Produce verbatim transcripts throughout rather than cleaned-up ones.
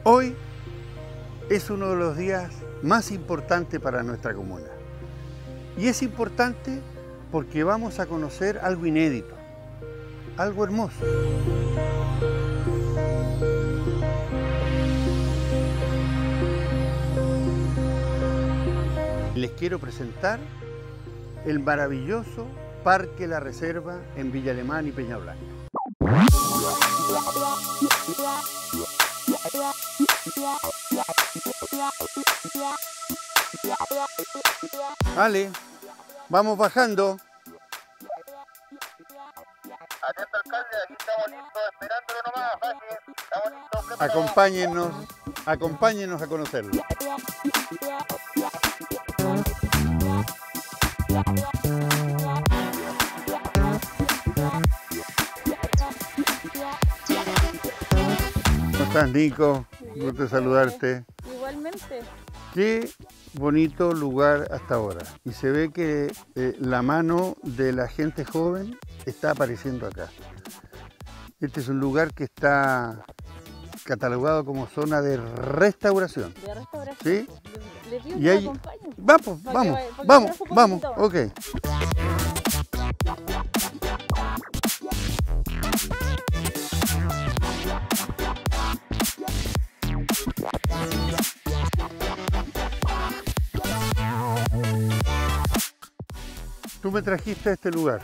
Hoy es uno de los días más importantes para nuestra comuna. Y es importante porque vamos a conocer algo inédito, algo hermoso. Les quiero presentar el maravilloso Parque La Reserva en Villa Alemana y Peña Blanca. Vale, vamos bajando. Atento alcalde, aquí estamos listos, esperándolo nomás, fácil. Estamos listos, preparados. Acompáñennos, acompáñennos a conocerlo. ¿Cómo estás, Nico? Gusto saludarte. Igualmente. Qué bonito lugar hasta ahora. Y se ve que eh, la mano de la gente joven está apareciendo acá. Este es un lugar que está catalogado como zona de restauración. De restauración. ¿Sí? Le, le pido Y que ahí- me acompañen. Vamos, Para vamos, que vaya- para que vamos, conozca un vamos, poquito ok. Tú me trajiste a este lugar.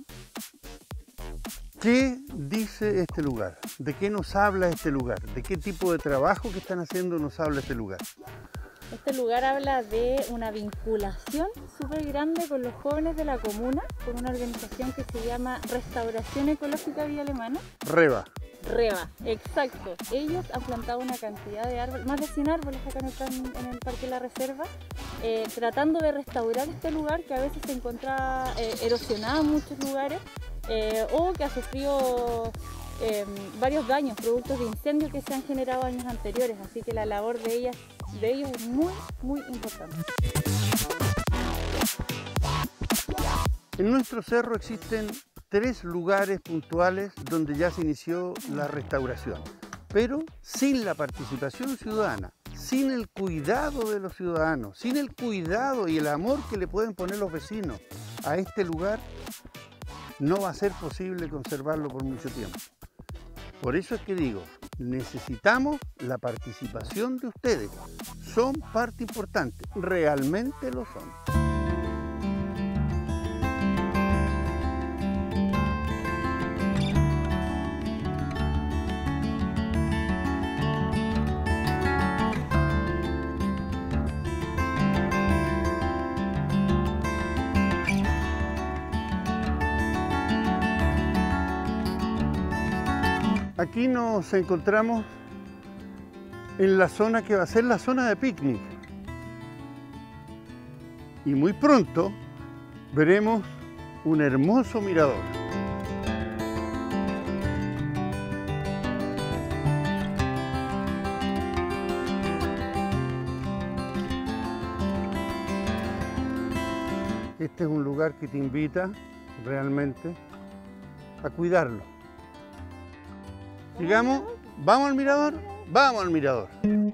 ¿Qué dice este lugar? ¿De qué nos habla este lugar? ¿De qué tipo de trabajo que están haciendo nos habla este lugar? Este lugar habla de una vinculación súper grande con los jóvenes de la comuna, con una organización que se llama Restauración Ecológica Villa Alemana. Reba. REVA, exacto. Ellos han plantado una cantidad de árboles, más de cien árboles acá en el, plan- en el Parque La Reserva, eh, tratando de restaurar este lugar que a veces se encuentra eh, erosionado en muchos lugares eh, o que ha sufrido eh, varios daños, productos de incendios que se han generado años anteriores. Así que la labor de, ellas, de ellos es muy, muy importante. En nuestro cerro existen tres lugares puntuales donde ya se inició la restauración, pero sin la participación ciudadana, sin el cuidado de los ciudadanos, sin el cuidado y el amor que le pueden poner los vecinos a este lugar, no va a ser posible conservarlo por mucho tiempo. Por eso es que digo, necesitamos la participación de ustedes. Son parte importante, realmente lo son. Aquí nos encontramos en la zona que va a ser la zona de picnic. Y muy pronto veremos un hermoso mirador. Este es un lugar que te invita realmente a cuidarlo. Digamos, ¿vamos al mirador? Vamos al mirador.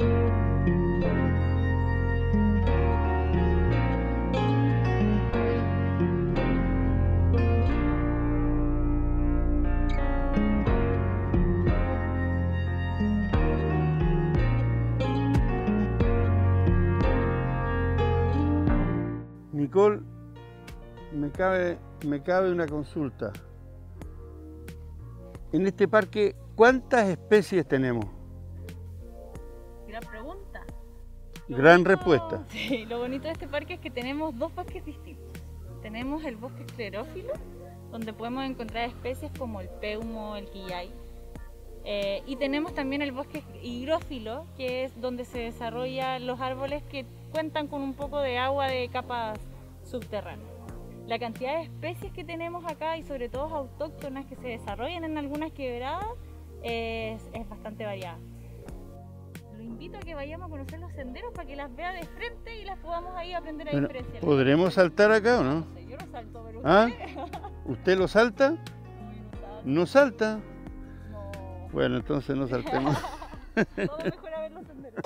Nicole, me cabe, me cabe una consulta. En este parque, ¿cuántas especies tenemos? Gran pregunta. Gran respuesta. Sí, lo bonito de este parque es que tenemos dos bosques distintos. Tenemos el bosque esclerófilo, donde podemos encontrar especies como el peumo, el quillay. Eh, y tenemos también el bosque higrófilo, que es donde se desarrollan los árboles que cuentan con un poco de agua de capas subterráneas. La cantidad de especies que tenemos acá y sobre todo autóctonas que se desarrollan en algunas quebradas es, es bastante variada. Lo invito a que vayamos a conocer los senderos para que las vea de frente y las podamos ahí aprender a Bueno, diferenciar. ¿podremos saltar acá o no? No sé, yo no salto, pero ¿Ah? usted... ¿Usted lo salta? No, yo no salto. ¿No salta? No. Bueno, entonces no saltemos. Todo mejor a verlo los senderos.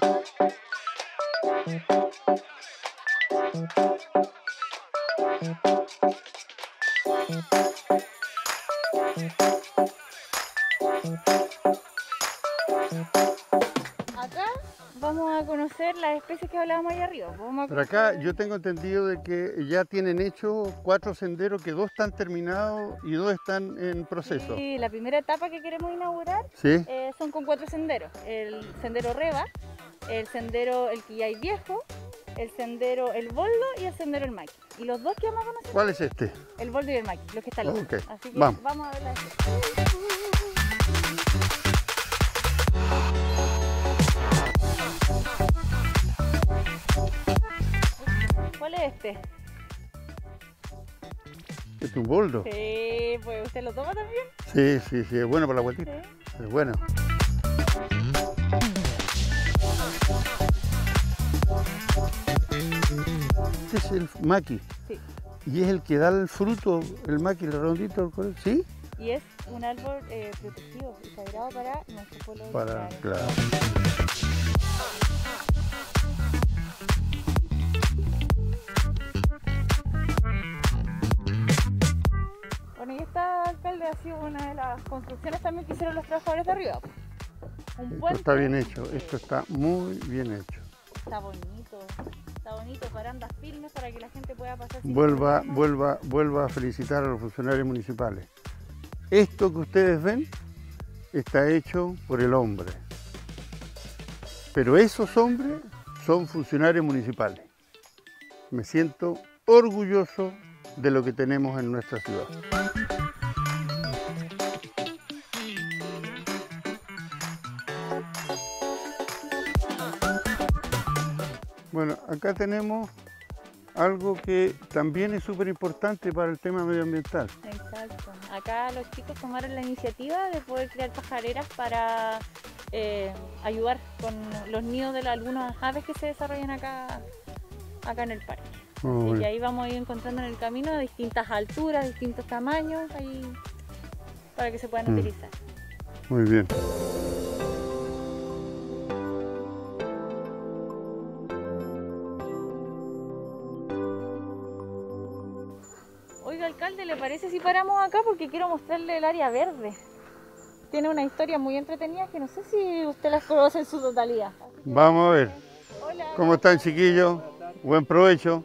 Acá vamos a conocer las especies que hablábamos ahí arriba. Vamos a Pero acá conocer- yo tengo entendido de que ya tienen hecho cuatro senderos, que dos están terminados y dos están en proceso. Sí, la primera etapa que queremos inaugurar ¿Sí? eh, son con cuatro senderos. El sendero Reba, el sendero El Quillay Viejo, el sendero El Boldo y el sendero El Maqui. Y los dos que vamos a conocer, ¿Cuál es este? el Boldo y el Maqui, los que están lejos. Ok, Así que vamos. vamos a ver las ¿Cuál es este? ¿Este es un boldo? Sí, pues usted lo toma también. Sí, sí, sí, es bueno para la vueltita. Sí. Es bueno. Este es el maqui. Sí. Y es el que da el fruto, el maqui, el redondito, el color- ¿sí? Y es un árbol eh, protegido y sagrado para nuestro pueblo Para, originario. claro. Bueno, y esta, alcalde, ha sido una de las construcciones también que hicieron los trabajadores de arriba. Un Esto puente. está bien hecho, esto está muy bien hecho. Está bonito, está bonito, barandas firmes para que la gente pueda pasar sin Vuelva, problemas. vuelva, vuelva a felicitar a los funcionarios municipales. Esto que ustedes ven está hecho por el hombre. Pero esos hombres son funcionarios municipales. Me siento orgulloso de lo que tenemos en nuestra ciudad. Bueno, acá tenemos algo que también es súper importante para el tema medioambiental. Exacto. Acá los chicos tomaron la iniciativa de poder crear pajareras para eh, ayudar con los nidos de las- algunas aves que se desarrollan acá, acá en el parque. Oh, Y bueno. ahí vamos a ir encontrando en el camino distintas alturas, distintos tamaños, ahí para que se puedan Mm. utilizar. Muy bien. Oiga, alcalde, ¿le parece si paramos acá? Porque quiero mostrarle el área verde. Tiene una historia muy entretenida que no sé si usted las conoce en su totalidad. Así que- Vamos a ver. Hola. ¿Cómo están, chiquillos? Buen provecho.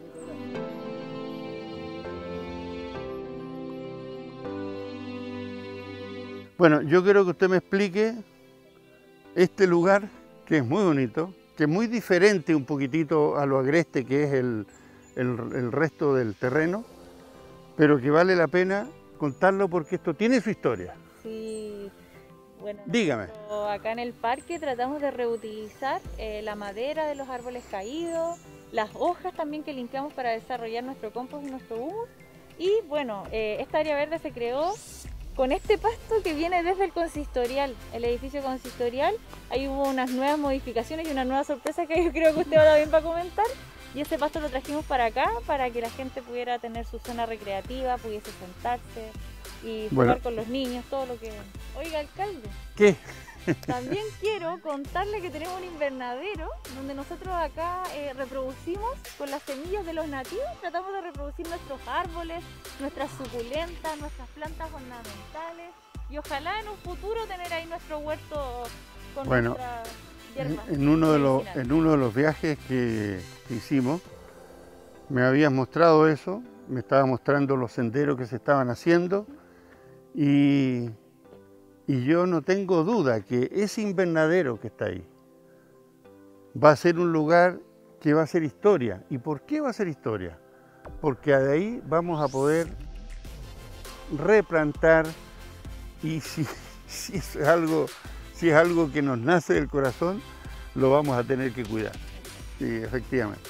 Bueno, yo quiero que usted me explique este lugar, que es muy bonito, que es muy diferente un poquitito a lo agreste que es el, el- el resto del terreno, pero que vale la pena contarlo porque esto tiene su historia. Sí, bueno, Dígame. nosotros acá en el parque tratamos de reutilizar eh, la madera de los árboles caídos, las hojas también que limpiamos para desarrollar nuestro compost y nuestro humus. Y bueno, eh, esta área verde se creó con este pasto que viene desde el consistorial, el edificio consistorial. Ahí hubo unas nuevas modificaciones y una nueva sorpresa que yo creo que usted va también va a comentar. Y ese pasto lo trajimos para acá para que la gente pudiera tener su zona recreativa, pudiese sentarse y jugar Bueno. con los niños, todo lo que... Oiga, alcalde, ¿Qué? también quiero contarle que tenemos un invernadero donde nosotros acá eh, reproducimos con las semillas de los nativos, tratamos de reproducir nuestros árboles, nuestras suculentas, nuestras plantas ornamentales y ojalá en un futuro tener ahí nuestro huerto con Bueno, nuestras En, hierbas en uno de los, medicinales. en uno de los viajes que, que hicimos, me habías mostrado eso, me estaba mostrando los senderos que se estaban haciendo y, y yo no tengo duda que ese invernadero que está ahí va a ser un lugar que va a ser historia. ¿Y por qué va a ser historia? Porque de ahí vamos a poder replantar y si, si es algo, si es algo que nos nace del corazón, lo vamos a tener que cuidar. Sí, efectivamente.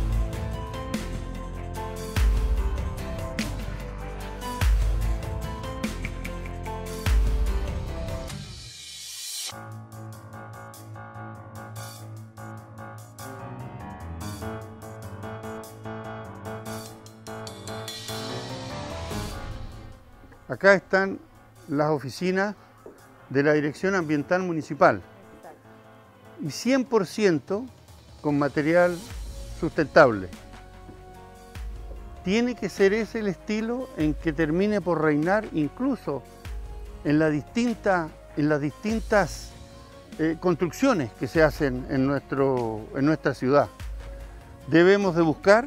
Acá están las oficinas de la Dirección Ambiental Municipal. Exacto. y cien por ciento con material sustentable. Tiene que ser ese el estilo en que termine por reinar incluso en, la distinta, en las distintas eh, construcciones que se hacen en, nuestro, en nuestra ciudad. Debemos de buscar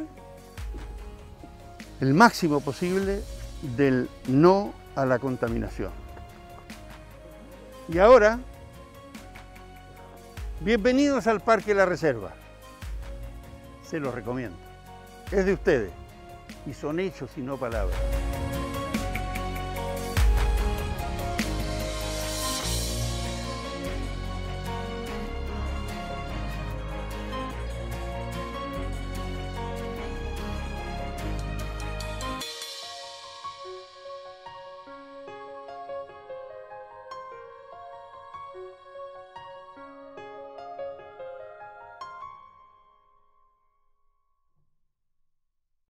el máximo posible del no a la contaminación. Y ahora, bienvenidos al Parque La Reserva. Se los recomiendo. Es de ustedes y son hechos y no palabras.